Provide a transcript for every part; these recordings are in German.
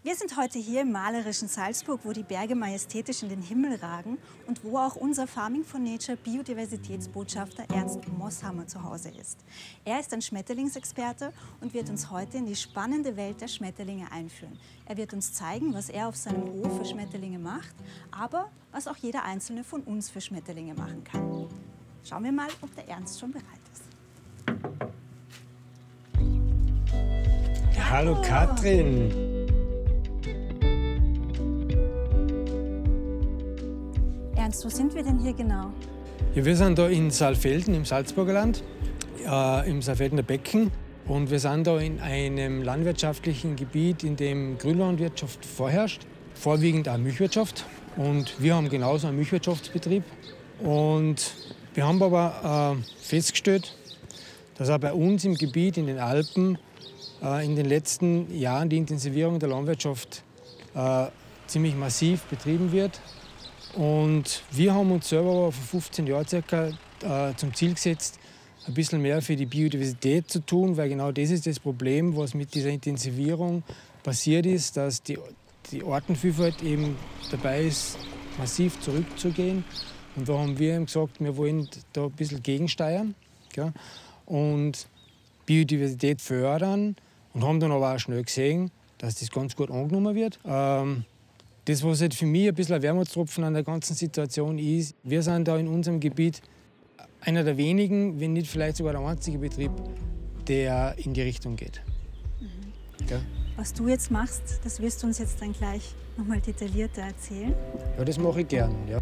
Wir sind heute hier im malerischen Salzburg, wo die Berge majestätisch in den Himmel ragen und wo auch unser Farming for Nature Biodiversitätsbotschafter Ernst Mosshammer zu Hause ist. Er ist ein Schmetterlingsexperte und wird uns heute in die spannende Welt der Schmetterlinge einführen. Er wird uns zeigen, was er auf seinem Hof für Schmetterlinge macht, aber was auch jeder Einzelne von uns für Schmetterlinge machen kann. Schauen wir mal, ob der Ernst schon bereit ist. Hallo Katrin! Ernst, wo sind wir denn hier genau? Ja, wir sind da in Saalfelden im Salzburger Land, im Saalfeldener Becken. Und wir sind da in einem landwirtschaftlichen Gebiet, in dem Grünlandwirtschaft vorherrscht, vorwiegend auch Milchwirtschaft. Und wir haben genauso einen Milchwirtschaftsbetrieb. Und wir haben aber festgestellt, dass auch bei uns im Gebiet, in den Alpen, in den letzten Jahren die Intensivierung der Landwirtschaft ziemlich massiv betrieben wird. Und wir haben uns selber aber vor 15 Jahren circa zum Ziel gesetzt, ein bisschen mehr für die Biodiversität zu tun, weil genau das ist das Problem, was mit dieser Intensivierung passiert ist, dass die Artenvielfalt eben dabei ist, massiv zurückzugehen. Und da haben wir eben gesagt, wir wollen da ein bisschen gegensteuern, ja, und Biodiversität fördern und haben dann aber auch schnell gesehen, dass das ganz gut angenommen wird. Das, was halt für mich ein bisschen ein Wermutstropfen an der ganzen Situation ist, wir sind da in unserem Gebiet einer der wenigen, wenn nicht vielleicht sogar der einzige Betrieb, der in die Richtung geht. Mhm. Ja. Was du jetzt machst, das wirst du uns jetzt dann gleich nochmal detaillierter erzählen. Ja, das mache ich gern. Ja.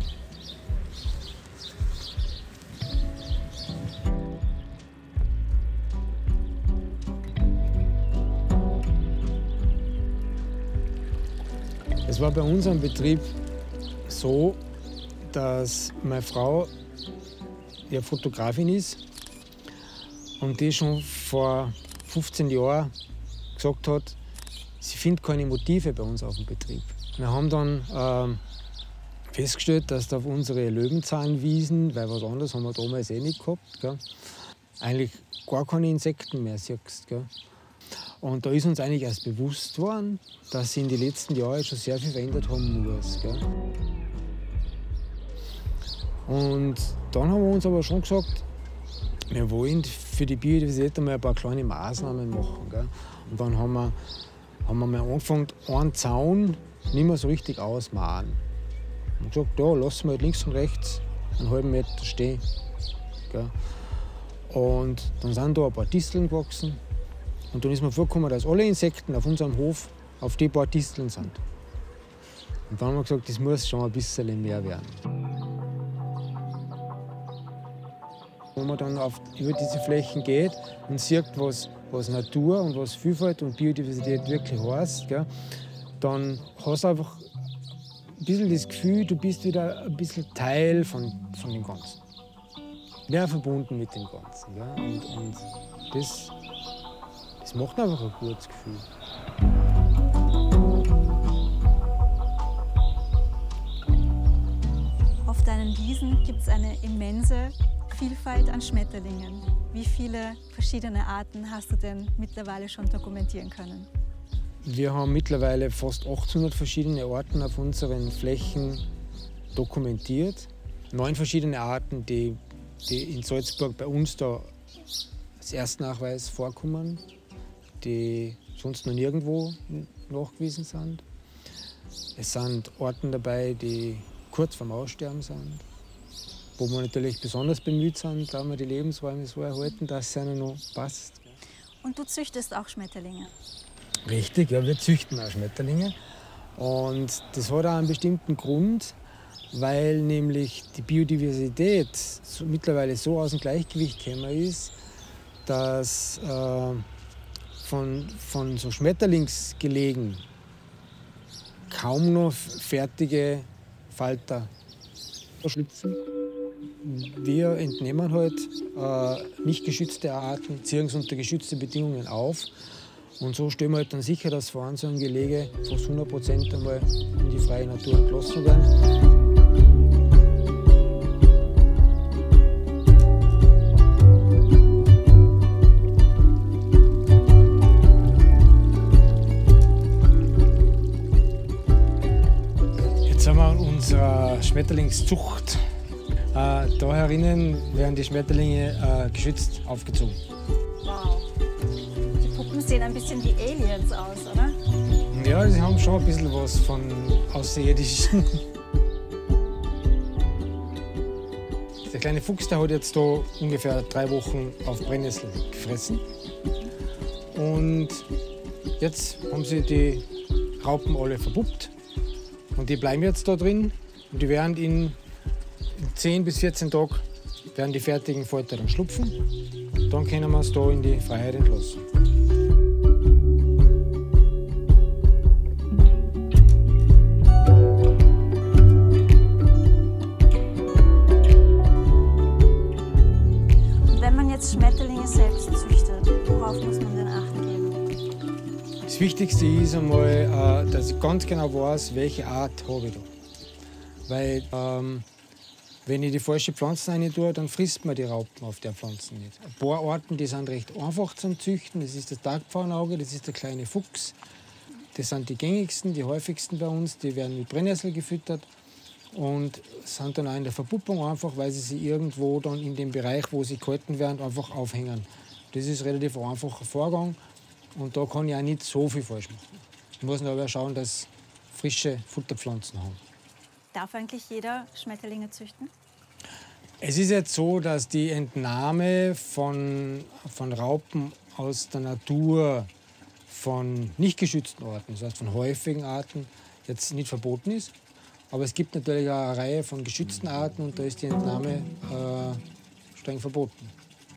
Es war bei unserem Betrieb so, dass meine Frau ja Fotografin ist und die schon vor 15 Jahren gesagt hat, sie findet keine Motive bei uns auf dem Betrieb. Wir haben dann festgestellt, dass da auf unsere Löwenzahnwiesen, weil was anderes haben wir damals eh nicht gehabt, gell, eigentlich gar keine Insekten mehr siehst. Gell. Und da ist uns eigentlich erst bewusst worden, dass sie in den letzten Jahren schon sehr viel verändert haben muss. Gell. Und dann haben wir uns aber schon gesagt, wir wollen für die Biodiversität einmal ein paar kleine Maßnahmen machen. Gell. Und dann haben wir mal angefangen, einen Zaun nicht mehr so richtig ausmalen. Und gesagt, da lassen wir halt links und rechts einen halben Meter stehen. Gell. Und dann sind da ein paar Disteln gewachsen. Und dann ist mir vorgekommen, dass alle Insekten auf unserem Hof auf die paar Disteln sind. Und dann haben wir gesagt, das muss schon ein bisschen mehr werden. Wenn man dann über diese Flächen geht und sieht, was Natur und was Vielfalt und Biodiversität wirklich heißt, gell, dann hast du einfach ein bisschen das Gefühl, du bist wieder ein bisschen Teil von dem Ganzen. Mehr verbunden mit dem Ganzen. Gell. Und das macht einfach ein gutes Gefühl. Auf deinen Wiesen gibt es eine immense Vielfalt an Schmetterlingen. Wie viele verschiedene Arten hast du denn mittlerweile schon dokumentieren können? Wir haben mittlerweile fast 800 verschiedene Arten auf unseren Flächen dokumentiert. 9 verschiedene Arten, die in Salzburg bei uns da als Erstnachweis vorkommen, die sonst noch nirgendwo nachgewiesen sind. Es sind Arten dabei, die kurz vorm Aussterben sind, wo wir natürlich besonders bemüht sind, da wir die Lebensräume so erhalten, dass es ihnen noch passt. Und du züchtest auch Schmetterlinge? Richtig, ja, wir züchten auch Schmetterlinge. Und das hat auch einen bestimmten Grund, weil nämlich die Biodiversität mittlerweile so aus dem Gleichgewicht gekommen ist, dass von so Schmetterlingsgelegen kaum noch fertige Falter schlüpfen. Wir entnehmen halt nicht geschützte Arten, ziehen es unter geschützte Bedingungen auf. Und so stellen wir halt dann sicher, dass vor allem so ein Gelege fast 100% einmal in die freie Natur entlassen werden. Jetzt haben wir unsere Schmetterlingszucht. Da herinnen werden die Schmetterlinge geschützt aufgezogen. Wow. Die Puppen sehen ein bisschen wie Aliens aus, oder? Ja, sie haben schon ein bisschen was von Außerirdischen. Der kleine Fuchs, der hat jetzt da ungefähr 3 Wochen auf Brennnessel gefressen. Und jetzt haben sie die Raupen alle verpuppt. Und die bleiben jetzt da drin. Und die werden in 10 bis 14 Tagen werden die fertigen Falter dann schlupfen. Dann können wir es da in die Freiheit entlassen. Und wenn man jetzt Schmetterlinge selbst züchtet, worauf muss man denn Acht geben? Das Wichtigste ist einmal, dass ich ganz genau weiß, welche Art habe ich da. Weil wenn ich die falsche Pflanze rein tue, dann frisst man die Raupen auf der Pflanze nicht. Ein paar Arten, die sind recht einfach zum Züchten. Das ist das Tagpfauenauge, das ist der kleine Fuchs. Das sind die gängigsten, die häufigsten bei uns. Die werden mit Brennnessel gefüttert und sind dann auch in der Verpuppung einfach, weil sie sich irgendwo dann in dem Bereich, wo sie gehalten werden, einfach aufhängen. Das ist ein relativ einfacher Vorgang und da kann ich auch nicht so viel falsch machen. Ich muss aber schauen, dass frische Futterpflanzen haben. Darf eigentlich jeder Schmetterlinge züchten? Es ist jetzt so, dass die Entnahme von Raupen aus der Natur von nicht geschützten Arten, das heißt von häufigen Arten, jetzt nicht verboten ist. Aber es gibt natürlich auch eine Reihe von geschützten Arten und da ist die Entnahme streng verboten.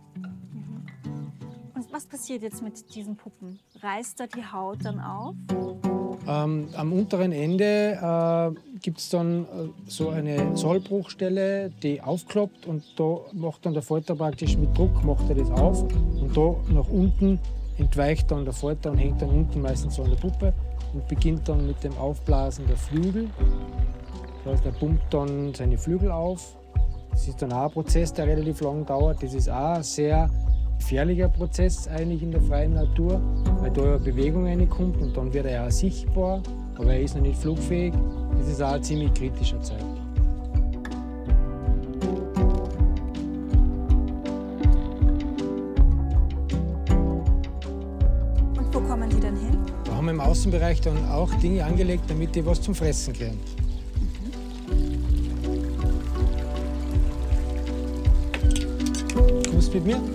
Und was passiert jetzt mit diesen Puppen? Reißt da die Haut dann auf? Am unteren Ende gibt es dann so eine Sollbruchstelle, die aufklappt und da macht dann der Falter praktisch mit Druck macht er das auf und da nach unten entweicht dann der Falter und hängt dann unten meistens so an der Puppe und beginnt dann mit dem Aufblasen der Flügel. Das heißt, er pumpt dann seine Flügel auf. Das ist dann auch ein Prozess, der relativ lang dauert. Das ist auch ein sehr gefährlicher Prozess eigentlich in der freien Natur, weil da ja Bewegung reinkommt und dann wird er ja auch sichtbar, aber er ist noch nicht flugfähig. Das ist auch ein ziemlich kritischer Zeitpunkt. Und wo kommen die dann hin? Da haben wir im Außenbereich dann auch Dinge angelegt, damit die was zum Fressen kriegen. Kommst du mit mir?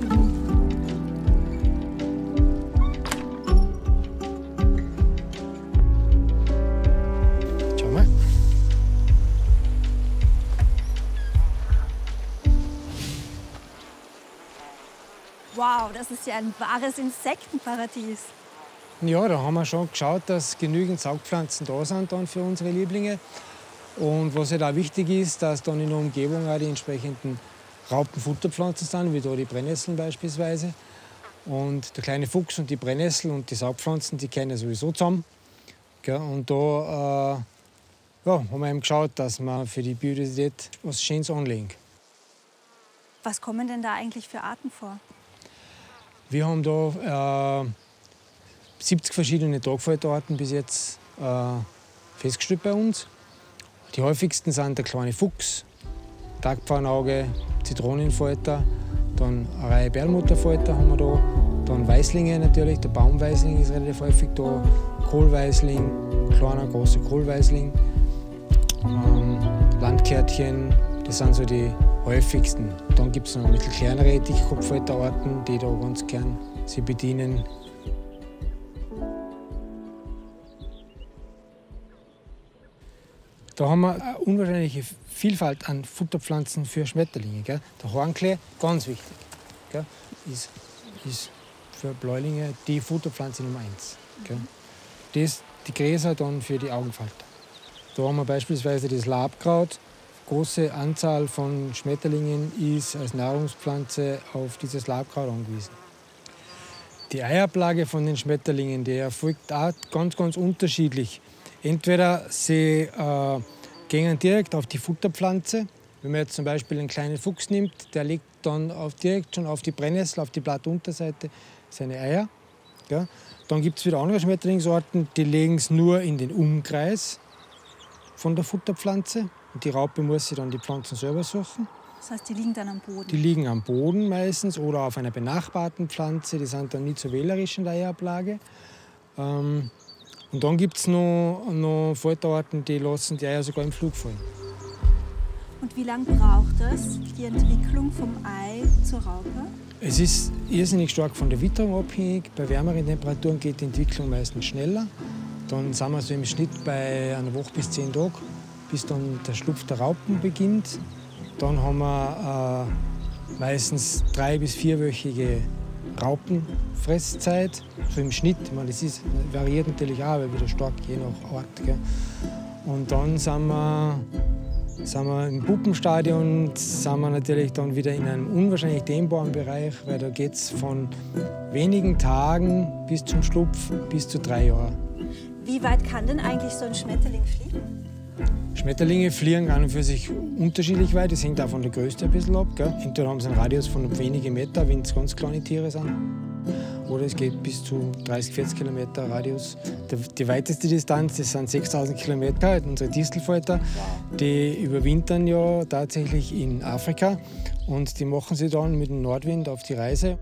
Wow, das ist ja ein wahres Insektenparadies. Ja, da haben wir schon geschaut, dass genügend Saugpflanzen da sind dann für unsere Lieblinge. Und was halt auch wichtig ist, dass dann in der Umgebung auch die entsprechenden Raupenfutterpflanzen sind, wie da die Brennnesseln beispielsweise. Und der kleine Fuchs und die Brennnessel und die Saugpflanzen, die kennen ja sowieso zusammen. Und da haben wir eben geschaut, dass wir für die Biodiversität was Schönes anlegen. Was kommen denn da eigentlich für Arten vor? Wir haben da 70 verschiedene Tragfalterarten bis jetzt festgestellt bei uns. Die häufigsten sind der kleine Fuchs, Tagpfauenauge, Zitronenfalter, dann eine Reihe Perlmutterfalter haben wir da, dann Weißlinge natürlich, der Baumweißling ist relativ häufig da, Kohlweißling, kleiner, großer Kohlweißling, Landkärtchen, das sind so die häufigsten. Dann gibt es noch ein bisschen kleinere Dichtkopffalterarten, die da ganz gern sie bedienen. Da haben wir eine unwahrscheinliche Vielfalt an Futterpflanzen für Schmetterlinge. Gell? Der Hornklee, ganz wichtig, gell? Ist für Bläulinge die Futterpflanze Nummer 1. Gell? Die Gräser dann für die Augenfalter. Da haben wir beispielsweise das Labkraut. Große Anzahl von Schmetterlingen ist als Nahrungspflanze auf dieses Labkraut angewiesen. Die Eiablage von den Schmetterlingen, die erfolgt auch ganz, ganz unterschiedlich. Entweder sie gehen direkt auf die Futterpflanze. Wenn man jetzt zum Beispiel einen kleinen Fuchs nimmt, der legt dann direkt schon auf die Brennnessel, auf die Blattunterseite seine Eier. Ja. Dann gibt es wieder andere Schmetterlingsarten, die legen es nur in den Umkreis von der Futterpflanze. Und die Raupe muss sich dann die Pflanzen selber suchen. Das heißt, die liegen dann am Boden? Die liegen am Boden meistens oder auf einer benachbarten Pflanze. Die sind dann nicht so wählerisch in der Eiablage. Und dann gibt es noch Falterarten, die lassen die Eier sogar im Flug fallen. Und wie lange braucht es, die Entwicklung vom Ei zur Raupe? Es ist irrsinnig stark von der Witterung abhängig. Bei wärmeren Temperaturen geht die Entwicklung meistens schneller. Dann sind wir so im Schnitt bei einer Woche bis 10 Tagen, bis dann der Schlupf der Raupen beginnt. Dann haben wir meistens 3- bis 4-wöchige Raupenfresszeit, so im Schnitt. Ich meine, das variiert natürlich auch, aber wieder stark, je nach Art. Gell. Und dann sind wir im Puppenstadion, sind wir natürlich dann wieder in einem unwahrscheinlich dehnbaren Bereich, weil da geht es von wenigen Tagen bis zum Schlupf bis zu 3 Jahren. Wie weit kann denn eigentlich so ein Schmetterling fliegen? Schmetterlinge fliegen an und für sich unterschiedlich weit. Das hängt auch von der Größe ein bisschen ab. Gell. Entweder haben sie einen Radius von wenigen Meter, wenn es ganz kleine Tiere sind. Oder es geht bis zu 30-40 Kilometer Radius. Die weiteste Distanz, das sind 6000 Kilometer. Unsere Distelfalter, die überwintern ja tatsächlich in Afrika. Und die machen sich dann mit dem Nordwind auf die Reise.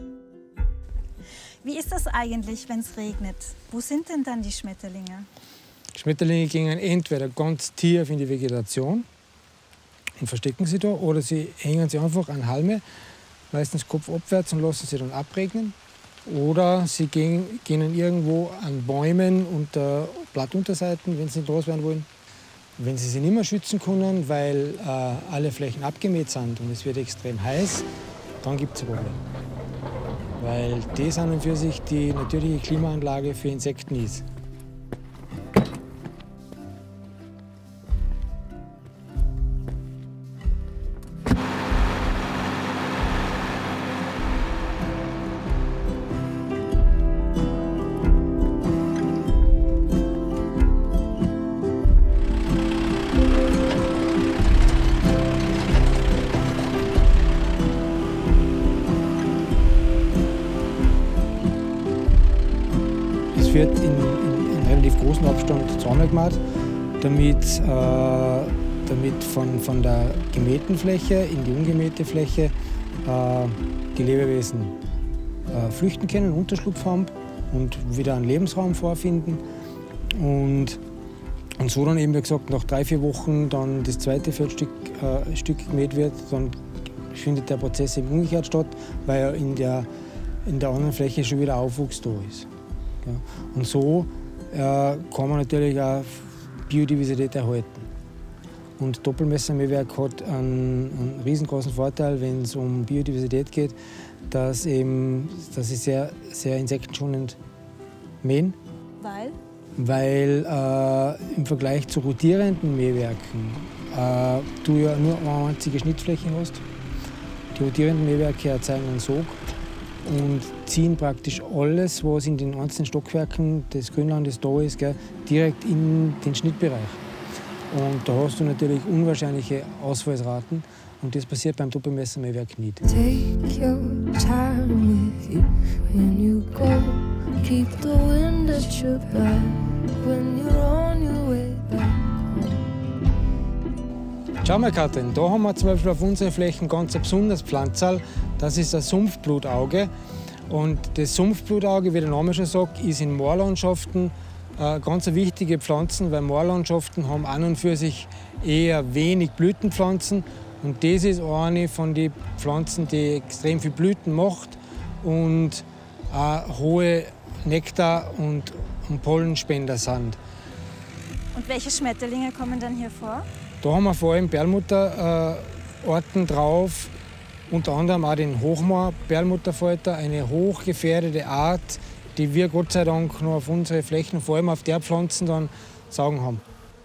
Wie ist das eigentlich, wenn es regnet? Wo sind denn dann die Schmetterlinge? Schmetterlinge gehen entweder ganz tief in die Vegetation und verstecken sie da, oder sie hängen sie einfach an Halme, meistens kopfabwärts, und lassen sie dann abregnen. Oder sie gehen irgendwo an Bäumen unter Blattunterseiten, wenn sie nicht raus werden wollen. Wenn sie sich nicht mehr schützen können, weil alle Flächen abgemäht sind und es wird extrem heiß, dann gibt es Probleme. Weil das an und für sich die natürliche Klimaanlage für Insekten ist. Es wird in relativ großem Abstand zusammengemacht, damit von der gemähten Fläche in die ungemähte Fläche die Lebewesen flüchten können, Unterschlupf haben und wieder einen Lebensraum vorfinden. Und so dann eben, wie gesagt, nach 3-4 Wochen dann das zweite Feldstück gemäht wird, dann findet der Prozess eben umgekehrt statt, weil in der anderen Fläche schon wieder Aufwuchs da ist. Ja. Und so kann man natürlich auch Biodiversität erhalten. Und Doppelmessermähwerk hat einen riesengroßen Vorteil, wenn es um Biodiversität geht, dass sie sehr, sehr insektenschonend mähen. Weil? Weil im Vergleich zu rotierenden Mähwerken du ja nur eine einzige Schnittfläche hast. Die rotierenden Mähwerke erzeugen einen Sog und ziehen praktisch alles, was in den einzelnen Stockwerken des Grünlandes da ist, gell, direkt in den Schnittbereich. Und da hast du natürlich unwahrscheinliche Ausfallsraten. Und das passiert beim Doppelmessermähwerk nicht. Take your time with you when you go. Keep the wind at your back when you're on your way back home. Schau mal, Katrin, da haben wir zum Beispiel auf unseren Flächen ganz ein besonderes Pflanzerl. Das ist ein Sumpfblutauge. Und das Sumpfblutauge, wie der Name schon sagt, ist in Moorlandschaften ganz eine wichtige Pflanzen, weil Moorlandschaften haben an und für sich eher wenig Blütenpflanzen. Und das ist eine von den Pflanzen, die extrem viel Blüten macht und auch hohe Nektar- und Pollenspender sind. Und welche Schmetterlinge kommen dann hier vor? Da haben wir vor allem Perlmutterarten drauf, unter anderem auch den Hochmoor-Perlmutterfalter, eine hochgefährdete Art, die wir Gott sei Dank noch auf unsere Flächen, vor allem auf der Pflanzen, dann sagen haben.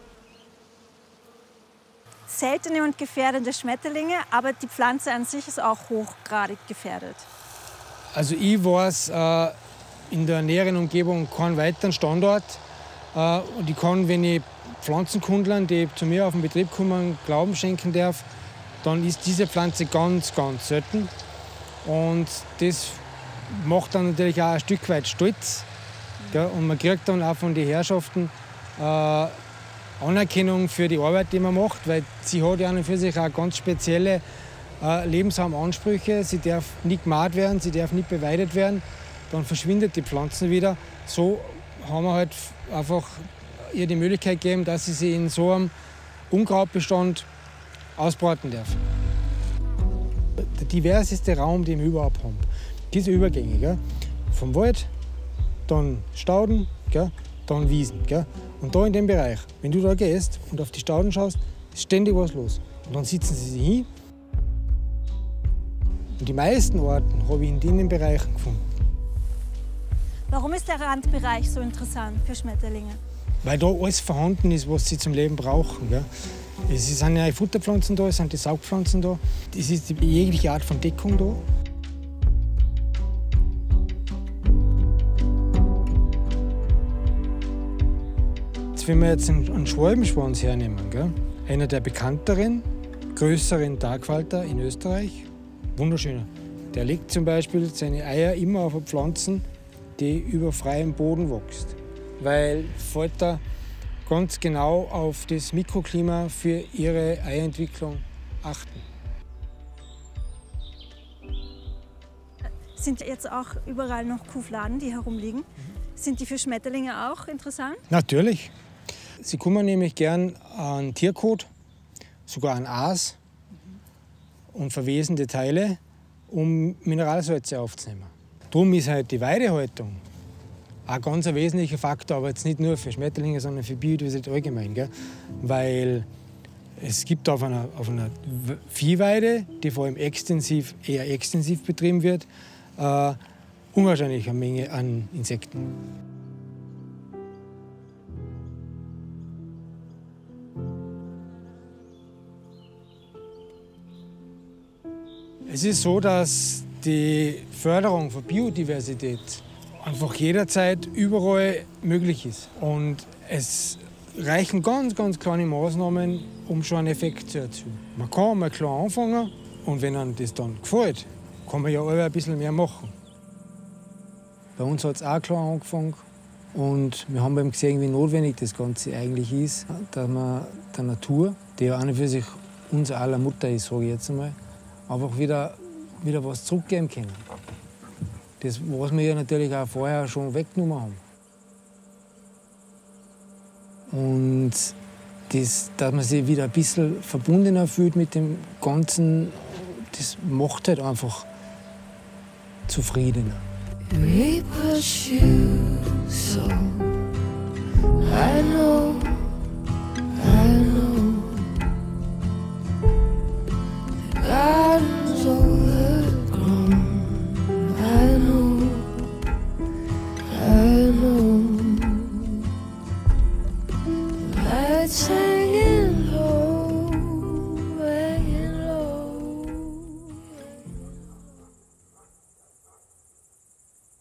Seltene und gefährdete Schmetterlinge, aber die Pflanze an sich ist auch hochgradig gefährdet. Also ich weiß in der näheren Umgebung keinen weiteren Standort. Und ich kann, wenn ich Pflanzenkundlern, die zu mir auf den Betrieb kommen, Glauben schenken darf, dann ist diese Pflanze ganz, ganz selten. Und das macht dann natürlich auch ein Stück weit stolz. Gell? Und man kriegt dann auch von den Herrschaften Anerkennung für die Arbeit, die man macht, weil sie hat ja an und für sich auch ganz spezielle Lebensraumansprüche. Sie darf nicht gemahrt werden, sie darf nicht beweidet werden, dann verschwindet die Pflanze wieder. So haben wir halt einfach ihr die Möglichkeit gegeben, dass sie sich in so einem Unkrautbestand ausbreiten darf. Der diverseste Raum, den wir überhaupt haben. Diese Übergänge, gell? Vom Wald, dann Stauden, gell? Dann Wiesen. Gell? Und da in dem Bereich, wenn du da gehst und auf die Stauden schaust, ist ständig was los. Und dann sitzen sie sich hin. Und die meisten Orten habe ich in den Bereichen gefunden. Warum ist der Randbereich so interessant für Schmetterlinge? Weil da alles vorhanden ist, was sie zum Leben brauchen. Gell? Es sind ja Futterpflanzen da, es sind die Saugpflanzen da. Es ist jegliche Art von Deckung da. Wenn wir jetzt einen Schwalbenschwanz hernehmen, gell? Einer der bekannteren, größeren Tagfalter in Österreich, wunderschöner. Der legt zum Beispiel seine Eier immer auf Pflanzen, die über freiem Boden wächst, weil Falter ganz genau auf das Mikroklima für ihre Eierentwicklung achten. Sind jetzt auch überall noch Kuhfladen, die herumliegen? Sind die für Schmetterlinge auch interessant? Natürlich. Sie kommen nämlich gern an Tierkot, sogar an Aas und verwesende Teile, um Mineralsalze aufzunehmen. Darum ist halt die Weidehaltung ein ganz wesentlicher Faktor, aber jetzt nicht nur für Schmetterlinge, sondern für Biodiversität allgemein. Gell? Weil es gibt auf einer Viehweide, die vor allem eher extensiv betrieben wird, unwahrscheinliche Menge an Insekten. Es ist so, dass die Förderung von Biodiversität einfach jederzeit überall möglich ist. Und es reichen ganz, ganz kleine Maßnahmen, um schon einen Effekt zu erzielen. Man kann mal klar anfangen und wenn einem das dann gefällt, kann man ja alle ein bisschen mehr machen. Bei uns hat es auch klar angefangen und wir haben eben gesehen, wie notwendig das Ganze eigentlich ist, dass man der Natur, die ja an und für sich unser aller Mutter ist, sage ich jetzt einmal, einfach wieder was zurückgeben können. Das, was wir ja natürlich auch vorher schon weggenommen haben. Und das, dass man sich wieder ein bisschen verbundener fühlt mit dem Ganzen, das macht halt einfach zufriedener. We push you so